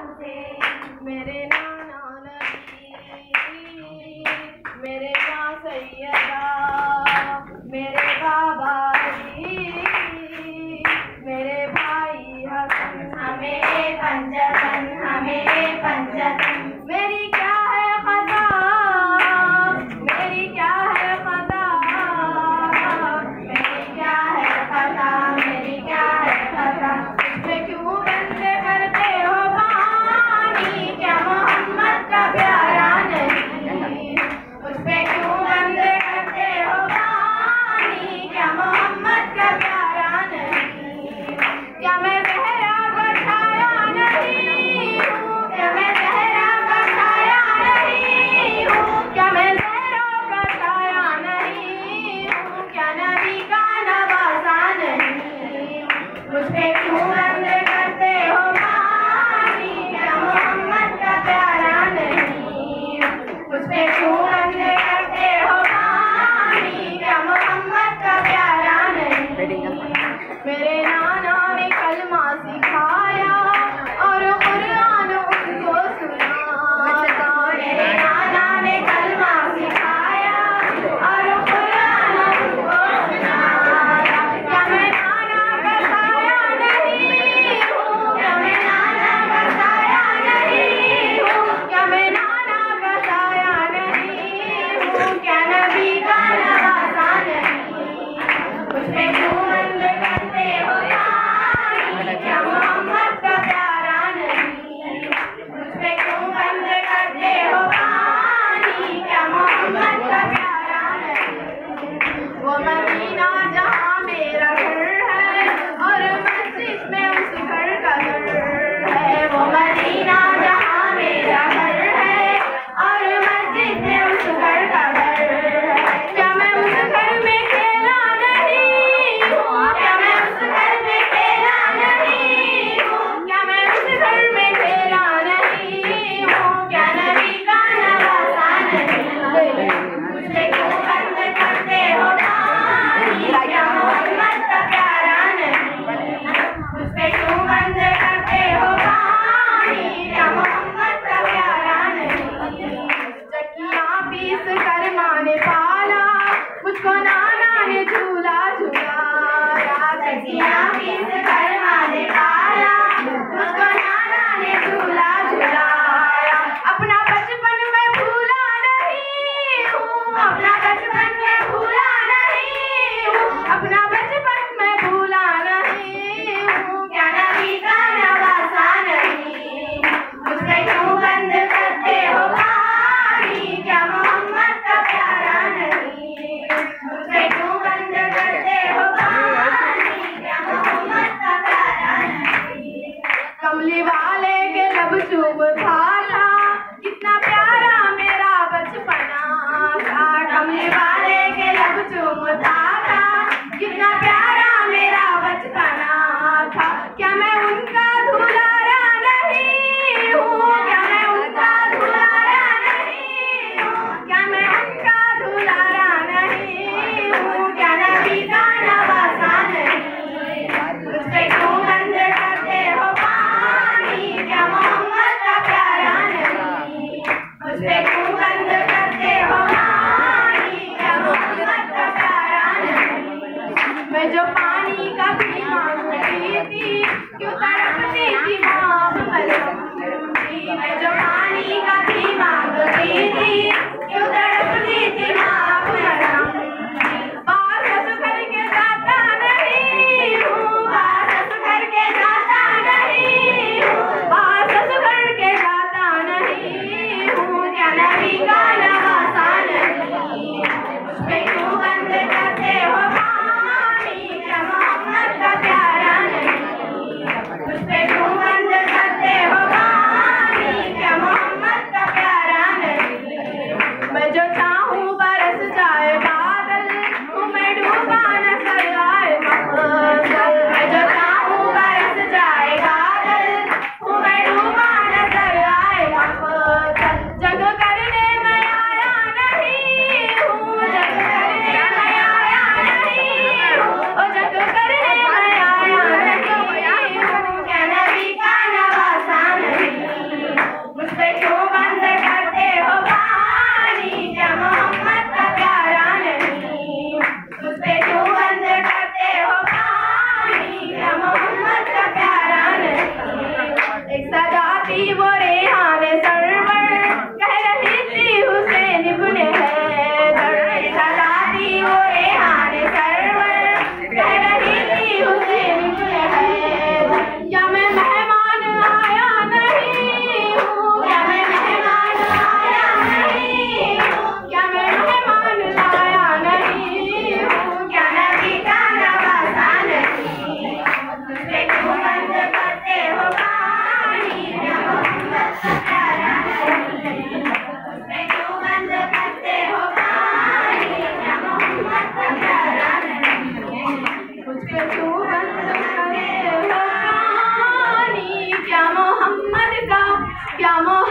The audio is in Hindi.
मेरे नाना नबी, मेरे माँ सैयदा, मेरे बाबा जी, मेरे भाई हसन, हमें पंजतन, हमें पंजतन। मेरी क्या है ख़ज़ा, मेरी क्या है ख़ज़ा, मेरी क्या है ख़ज़ा, मेरी क्या है ख़ज़ा। मुझे क्यों बंदे करते हो पानी, क्या मोहम्मद का प्यारा नहीं। मुझ पे क्यों बंदे करते हो पानी, क्या मोहम्मद का प्यारा नहीं। क्या मैं ज़हरा का छाया नहीं हूँ, क्या मैं ज़हरा का छाया नहीं हूँ, क्या मैं ज़हरा का छाया नहीं हूँ, क्या नबी का नवाज़ा नहीं। मुझ पे क्यों बंदे करते हो पानी, क्या मोहम्मद का प्यारा नहीं। मुझ पे क्यों बंदे करते हो पानी, क्या मोहम्मद का प्यारा नहीं। मेरे नाना ने कलमा सिखाया और कुरान उनको सुनाया। मेरे नाना ने कलमा सिखाया और कुरान उनको सुनाया। क्या मैं नाना का साया नहीं हूँ, क्या मैं नाना का साया नहीं हूँ, क्या मैं नाना का साया नहीं हूँ, क्या नबी का नवाज़ा नहीं। मुझ पे क्यों बंदे करते हो पानी, क्या मोहम्मद का प्यारा नहीं। मुझ पे क्यों बंदे करते हो पानी, क्या मोहम्मद का प्यारा नहीं। वो मदीना जहाँ मेरा घर है और मस्जिद में उस घर का घर है। वो मदीना जहाँ मेरा घर है और मस्जिद में उस घर का घर है। क्या मैं उस घर में खेला नहीं हूँ, क्या मैं उस घर में खेला नहीं हूँ, क्या मैं उस घर में खेला नहीं हूँ, क्या नबी का नवाज़ा नहीं। मुझे क्यों बंद करते हो पानी, क्या मोहम्मद का प्यारा नहीं। मुझ पे क्यों बंद करते हो पानी, क्या मोहम्मद का प्यारा नहीं। चक्कियाँ पीस कर माँ ने पाला, मुझको नाना ने झूला झुलाया। चक्कियाँ पीस कर माँ ने पाला, मुझको नाना ने झूला झुलाया। अपना बचपन मैं भूला नहीं हूँ, अपना बचपन मैं भूला नहीं हूँ, अपना बचपन मैं भूला नहीं हूँ, क्या नबी का नवाज़ा नहीं। मुझ पे क्यों बंद करते हो पानी, क्या मोहम्मद का प्यारा नहीं। मुझ पे क्यों बंद करते हो पानी, क्या मोहम्मद का प्यारा नहीं। कमली वाले के लब चूमता था, कितना प्यारा मेरा बचपना था। कमली वाले के लब चूमता था, कितना प्यारा मेरा बचपना था। क्या मैं उनका दुलारा नहीं हूँ, क्या मैं उनका दुलारा नहीं हूँ, क्या मैं उनका दुलारा नहीं हूँ, क्या नबी का नवाज़ा नहीं। मुझ पे क्यों बंद करते हो पानी, क्या मोहम्मद का प्यारा नहीं। मुझ पे क्यों बंद करते हो पानी, क्या